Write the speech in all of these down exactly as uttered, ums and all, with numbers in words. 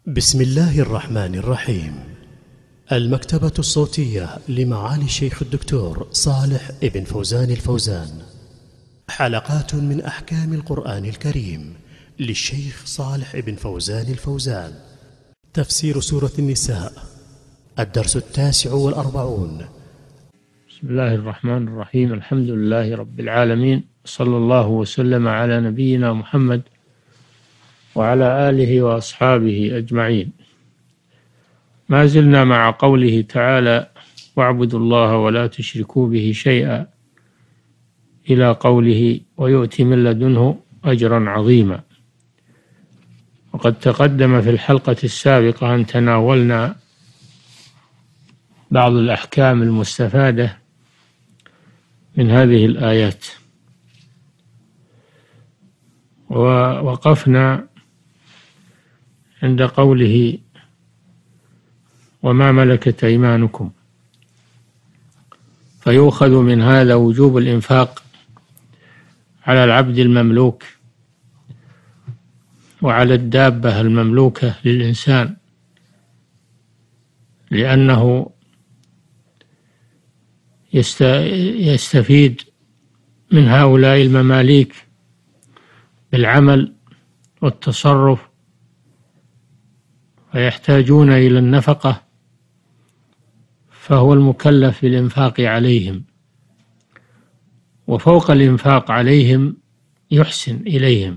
بسم الله الرحمن الرحيم. المكتبة الصوتية لمعالي الشيخ الدكتور صالح ابن فوزان الفوزان، حلقات من أحكام القرآن الكريم للشيخ صالح ابن فوزان الفوزان. تفسير سورة النساء، الدرس التاسع والأربعون. بسم الله الرحمن الرحيم. الحمد لله رب العالمين، صلى الله وسلم على نبينا محمد وعلى آله وأصحابه أجمعين. ما زلنا مع قوله تعالى: واعبدوا الله ولا تشركوا به شيئا، إلى قوله: ويؤتي من لدنه أجرا عظيما. وقد تقدم في الحلقة السابقة أن تناولنا بعض الأحكام المستفادة من هذه الآيات، ووقفنا عند قوله: وما ملكت أيمانكم. فيؤخذ من هذا وجوب الإنفاق على العبد المملوك وعلى الدابة المملوكة للإنسان، لأنه يستفيد من هؤلاء المماليك بالعمل والتصرف، ويحتاجون إلى النفقة، فهو المكلف بالإنفاق عليهم. وفوق الإنفاق عليهم يحسن إليهم،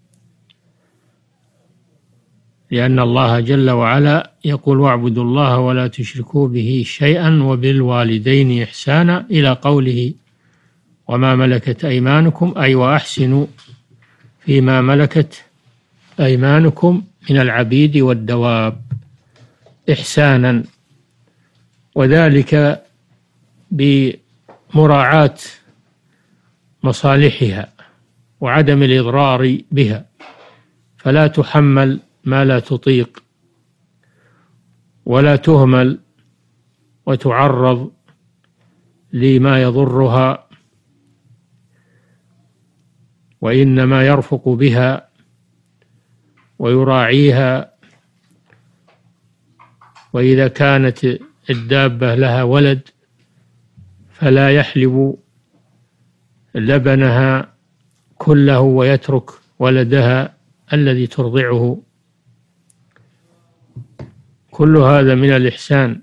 لأن الله جل وعلا يقول: واعبدوا الله ولا تشركوا به شيئا وبالوالدين إحسانا، إلى قوله: وما ملكت أيمانكم، أي وأحسنوا فيما ملكت أيمانكم من العبيد والدواب إحسانا، وذلك بمراعاة مصالحها وعدم الإضرار بها، فلا تحمل ما لا تطيق، ولا تهمل وتعرض لما يضرها، وإنما يرفق بها ويراعيها. وإذا كانت الدابة لها ولد فلا يحلب لبنها كله ويترك ولدها الذي ترضعه. كل هذا من الإحسان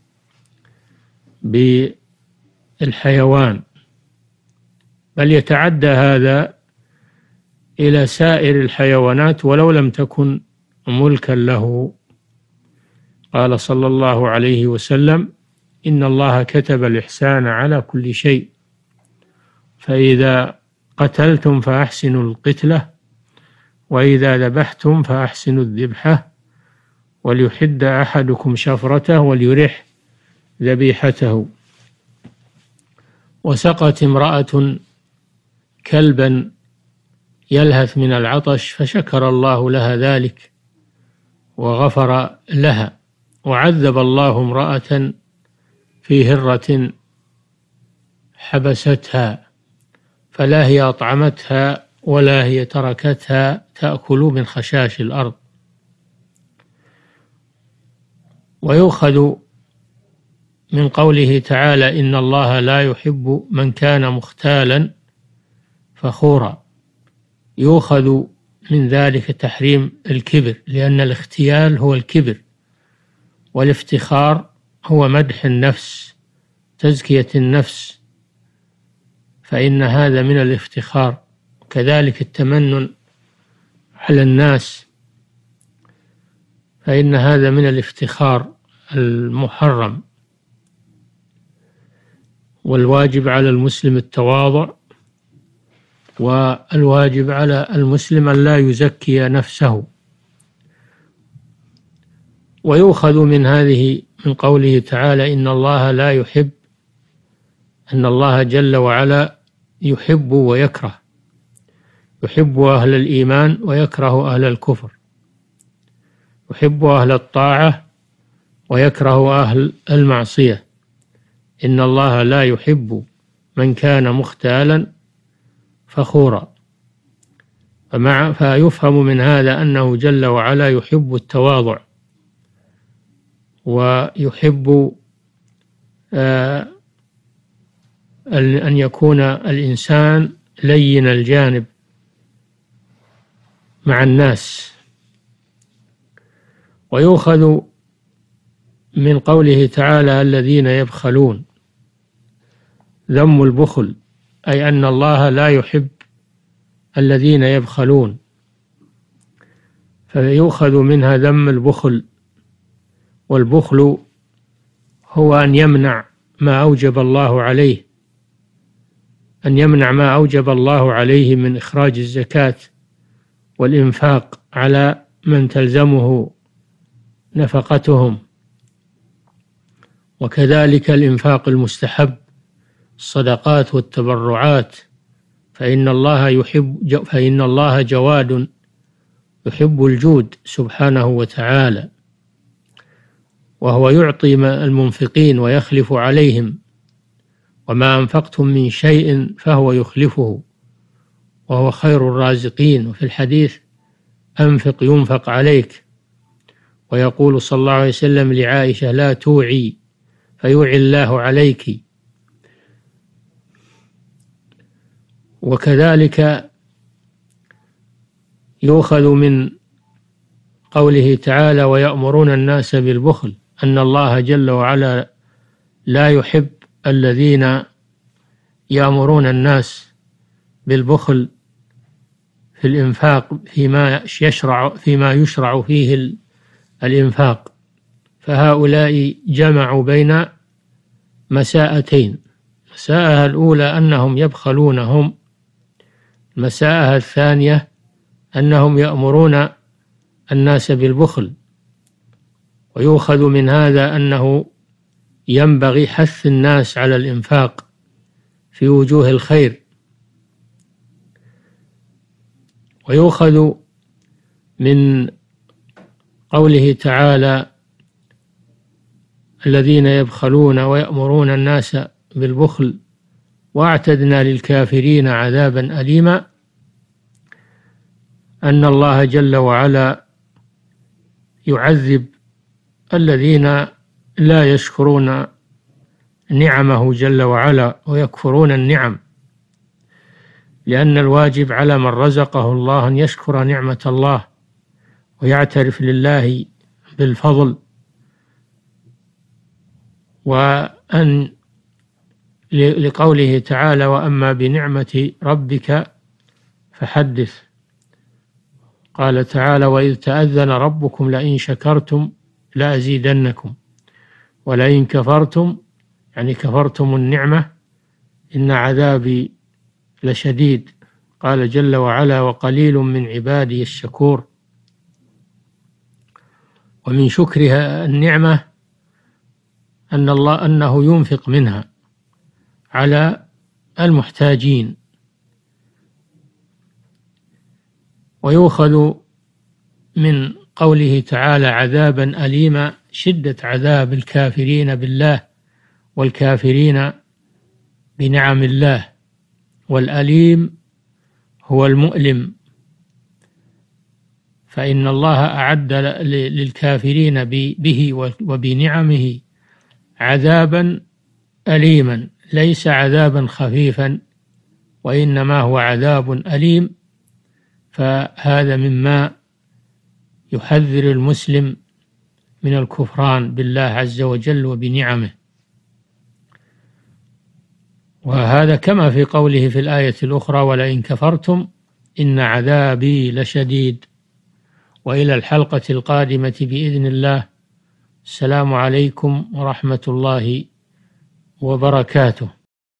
بالحيوان، بل يتعدى هذا إلى سائر الحيوانات ولو لم تكن ملكا له. قال صلى الله عليه وسلم: إن الله كتب الإحسان على كل شيء، فإذا قتلتم فأحسنوا القتلة، وإذا ذبحتم فأحسنوا الذبحة، وليحد أحدكم شفرته وليرح ذبيحته. وسقت امرأة كلبا يلهث من العطش، فشكر الله لها ذلك وغفر لها. وعذب الله امرأة في هرة حبستها، فلا هي أطعمتها ولا هي تركتها تأكل من خشاش الأرض. ويؤخذ من قوله تعالى: إن الله لا يحب من كان مختالا فخورا. يؤخذ من ذلك تحريم الكبر، لأن الاختيال هو الكبر، والافتخار هو مدح النفس، تزكية النفس، فإن هذا من الافتخار. كذلك التمنن على الناس، فإن هذا من الافتخار المحرم. والواجب على المسلم التواضع، والواجب على المسلم أن لا يزكي نفسه. ويؤخذ من هذه من قوله تعالى: إن الله لا يحب، أن الله جل وعلا يحب ويكره، يحب أهل الإيمان ويكره أهل الكفر، يحب أهل الطاعة ويكره أهل المعصية. إن الله لا يحب من كان مختالا فخورا. فمع فيفهم من هذا أنه جل وعلا يحب التواضع ويحب أن يكون الإنسان لين الجانب مع الناس. ويؤخذ من قوله تعالى الذين يبخلون ذم البخل، أي أن الله لا يحب الذين يبخلون، فيؤخذ منها ذم البخل. والبخل هو أن يمنع ما أوجب الله عليه، أن يمنع ما أوجب الله عليه من إخراج الزكاة والإنفاق على من تلزمه نفقتهم، وكذلك الإنفاق المستحب الصدقات والتبرعات، فإن الله يحب فإن الله جواد يحب الجود سبحانه وتعالى، وهو يعطي المنفقين ويخلف عليهم، وما أنفقتم من شيء فهو يخلفه وهو خير الرازقين. وفي الحديث أنفق ينفق عليك. ويقول صلى الله عليه وسلم لعائشة لا توعي فيوعي الله عليك. وكذلك يؤخذ من قوله تعالى ويأمرون الناس بالبخل أن الله جل وعلا لا يحب الذين يأمرون الناس بالبخل في الإنفاق فيما يشرع فيما يشرع فيه الإنفاق. فهؤلاء جمعوا بين مساءتين: مساءة الأولى أنهم يبخلون هم، المساءة الثانية أنهم يأمرون الناس بالبخل. ويؤخذ من هذا أنه ينبغي حث الناس على الإنفاق في وجوه الخير. ويؤخذ من قوله تعالى الذين يبخلون ويأمرون الناس بالبخل وأعتدنا للكافرين عذابا أليما أن الله جل وعلا يعذب الذين لا يشكرون نعمه جل وعلا ويكفرون النعم، لأن الواجب على من رزقه الله أن يشكر نعمة الله ويعترف لله بالفضل، وأن لقوله تعالى وأما بنعمة ربك فحدث. قال تعالى وإذ تأذن ربكم لئن شكرتم لأزيدنكم ولئن كفرتم يعني كفرتم النعمة إن عذابي لشديد. قال جل وعلا وقليل من عبادي الشكور. ومن شكرها النعمة أن الله أنه ينفق منها على المحتاجين. ويؤخذ من قوله تعالى عذابا أليما شدة عذاب الكافرين بالله والكافرين بنعم الله، والأليم هو المؤلم، فإن الله أعد للكافرين به وبنعمه عذابا أليما، ليس عذابا خفيفا وإنما هو عذاب أليم. فهذا مما يحذر المسلم من الكفران بالله عز وجل وبنعمه. وهذا كما في قوله في الآية الأخرى ولئن كفرتم إن عذابي لشديد. وإلى الحلقة القادمة بإذن الله. السلام عليكم ورحمة الله وبركاته.